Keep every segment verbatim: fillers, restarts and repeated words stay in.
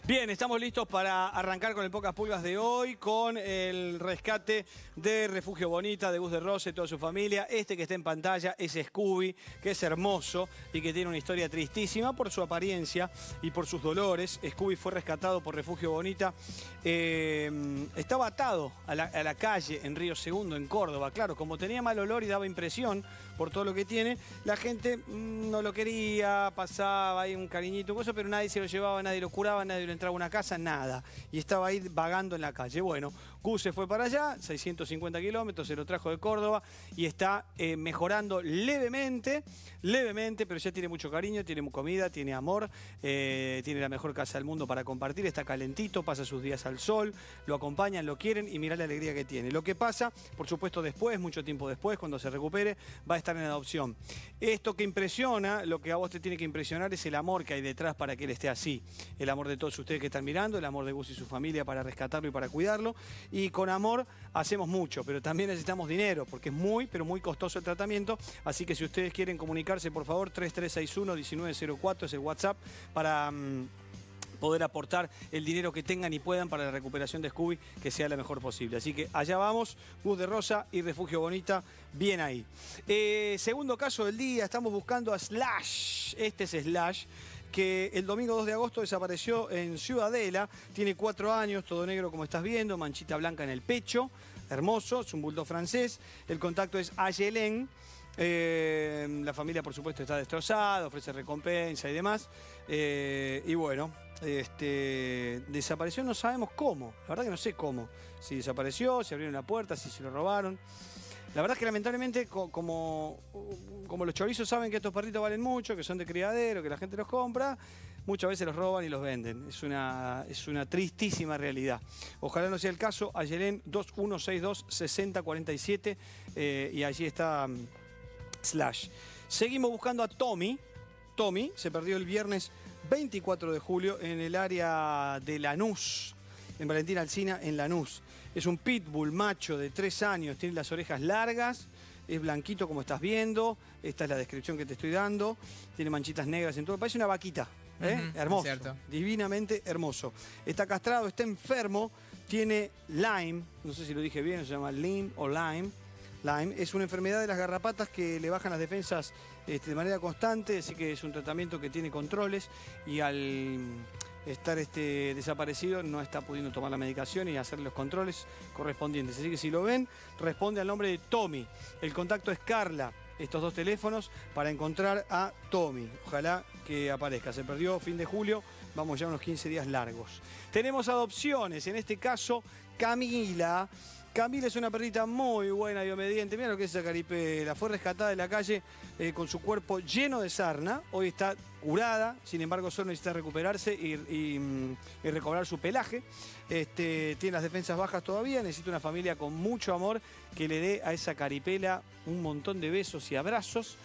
Bien, estamos listos para arrancar con el Pocas Pulgas de hoy, con el rescate de Refugio Bonita, de Gus de Rose y toda su familia. Este que está en pantalla es Scooby, que es hermoso y que tiene una historia tristísima por su apariencia y por sus dolores. Scooby fue rescatado por Refugio Bonita. Eh, estaba atado a la, a la calle en Río Segundo, en Córdoba. Claro, como tenía mal olor y daba impresión por todo lo que tiene, la gente mmm, no lo quería, pasaba ahí un cariñito, cosa, pero nadie se lo llevaba, nadie lo curaba, nadie lo entraba a una casa, nada. Y estaba ahí vagando en la calle. Bueno, Gus se fue para allá, seiscientos cincuenta kilómetros, se lo trajo de Córdoba y está eh, mejorando levemente, levemente, pero ya tiene mucho cariño, tiene comida, tiene amor, eh, tiene la mejor casa del mundo para compartir, está calentito, pasa sus días al sol, lo acompañan, lo quieren y mirá la alegría que tiene. Lo que pasa, por supuesto, después, mucho tiempo después, cuando se recupere, va a estar en adopción. Esto que impresiona, lo que a vos te tiene que impresionar es el amor que hay detrás para que él esté así. El amor de todos ustedes que están mirando, el amor de Gus y su familia para rescatarlo y para cuidarlo. Y con amor hacemos mucho, pero también necesitamos dinero, porque es muy, pero muy costoso el tratamiento. Así que si ustedes quieren comunicarse, por favor, tres tres seis uno, uno nueve cero cuatro es el WhatsApp para Mmm, poder aportar el dinero que tengan y puedan para la recuperación de Scooby, que sea la mejor posible. Así que allá vamos, Gus de Rosa y Refugio Bonita, bien ahí. Eh, segundo caso del día, estamos buscando a Slash. Este es Slash, que el domingo dos de agosto desapareció en Ciudadela. Tiene cuatro años, todo negro como estás viendo, manchita blanca en el pecho, hermoso, es un bulldog francés. El contacto es Ayelen. Eh, la familia, por supuesto, está destrozada, ofrece recompensa y demás. Eh, y bueno, este, desapareció, no sabemos cómo. La verdad que no sé cómo. Si desapareció, si abrieron la puerta, si se lo robaron. La verdad es que lamentablemente, como, como los chorizos saben que estos perritos valen mucho, que son de criadero, que la gente los compra, muchas veces los roban y los venden. Es una, es una tristísima realidad. Ojalá no sea el caso. Ayelen dos uno seis dos, seis cero cuatro siete eh, y allí está um, Slash. Seguimos buscando a Tommy. Tommy se perdió el viernes veinticuatro de julio en el área de Lanús, en Valentín Alsina, en Lanús. Es un pitbull macho de tres años, tiene las orejas largas, es blanquito como estás viendo, esta es la descripción que te estoy dando, tiene manchitas negras en todo, parece una vaquita, ¿eh? Uh-huh, hermoso, divinamente hermoso. Está castrado, está enfermo, tiene Lyme, no sé si lo dije bien, se llama Lyme o Lyme. Lyme es una enfermedad de las garrapatas que le bajan las defensas este, de manera constante, así que es un tratamiento que tiene controles y al estar este, desaparecido no está pudiendo tomar la medicación y hacer los controles correspondientes. Así que si lo ven, responde al nombre de Tommy. El contacto es Carla. Estos dos teléfonos para encontrar a Tommy. Ojalá que aparezca. Se perdió fin de julio, vamos ya unos quince días largos. Tenemos adopciones, en este caso Camila. Camila es una perrita muy buena y obediente. Mira lo que es esa caripela. Fue rescatada de la calle eh, con su cuerpo lleno de sarna. Hoy está curada, sin embargo solo necesita recuperarse y, y, y recobrar su pelaje. Este, tiene las defensas bajas todavía, necesita una familia con mucho amor que le dé a esa caripela un montón de besos y abrazos.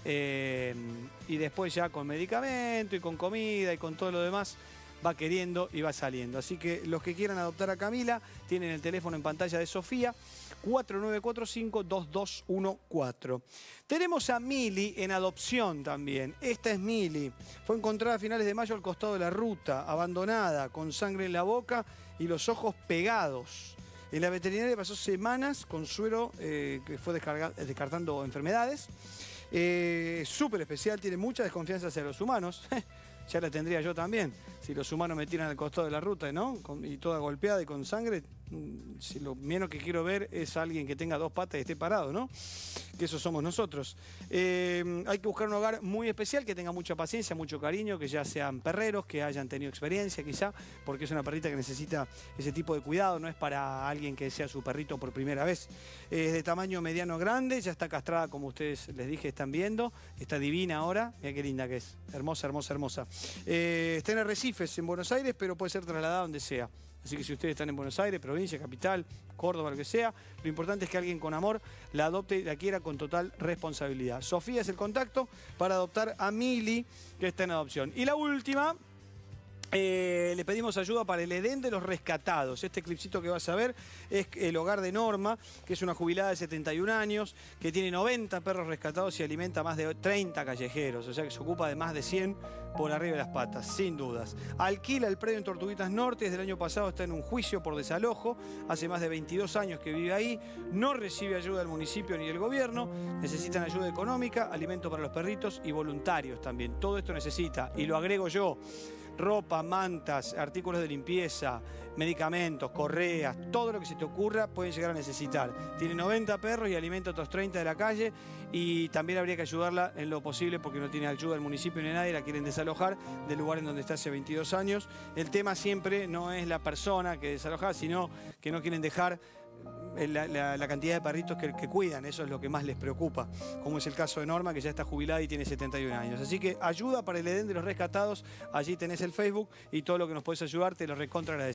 Eh, y después ya con medicamento y con comida y con todo lo demás va queriendo y va saliendo. Así que los que quieran adoptar a Camila tienen el teléfono en pantalla de Sofía, cuatro nueve cuatro cinco, dos dos uno cuatro. Tenemos a Mili en adopción también. Esta es Mili. Fue encontrada a finales de mayo al costado de la ruta, abandonada, con sangre en la boca y los ojos pegados. En la veterinaria pasó semanas con suero eh, que fue descartando enfermedades. Eh, súper especial, tiene mucha desconfianza hacia los humanos. Ya la tendría yo también. Si los humanos me tiran al costado de la ruta, ¿no? Con, y toda golpeada y con sangre, si lo menos que quiero ver es alguien que tenga dos patas y esté parado, ¿no? Que eso somos nosotros. Eh, hay que buscar un hogar muy especial, que tenga mucha paciencia, mucho cariño, que ya sean perreros, que hayan tenido experiencia quizá, porque es una perrita que necesita ese tipo de cuidado, no es para alguien que sea su perrito por primera vez. Es de tamaño mediano grande, ya está castrada como ustedes les dije, están viendo, está divina ahora, mira qué linda que es, hermosa, hermosa, hermosa. Eh, está en Arrecifes, en Buenos Aires, pero puede ser trasladada donde sea. Así que si ustedes están en Buenos Aires, provincia, capital, Córdoba, lo que sea, lo importante es que alguien con amor la adopte y la quiera con total responsabilidad. Sofía es el contacto para adoptar a Mili, que está en adopción. Y la última, eh, le pedimos ayuda para el Edén de los rescatados. Este clipcito que vas a ver es el hogar de Norma, que es una jubilada de setenta y un años, que tiene noventa perros rescatados y alimenta a más de treinta callejeros. O sea que se ocupa de más de cien por arriba de las patas, sin dudas. Alquila el predio en Tortuguitas Norte, desde el año pasado está en un juicio por desalojo, hace más de veintidós años que vive ahí, no recibe ayuda del municipio ni del gobierno, necesitan ayuda económica, alimento para los perritos y voluntarios también. Todo esto necesita, y lo agrego yo, ropa, mantas, artículos de limpieza, medicamentos, correas, todo lo que se te ocurra pueden llegar a necesitar. Tiene noventa perros y alimenta a otros treinta de la calle, y también habría que ayudarla en lo posible porque no tiene ayuda del municipio ni nadie, la quieren desalojar del lugar en donde está hace veintidós años. El tema siempre no es la persona que desaloja, sino que no quieren dejar La, la, la cantidad de perritos que, que cuidan, eso es lo que más les preocupa, como es el caso de Norma, que ya está jubilada y tiene setenta y un años. Así que ayuda para el Edén de los Rescatados, allí tenés el Facebook y todo lo que nos puedes ayudar, te lo recontra agradecemos.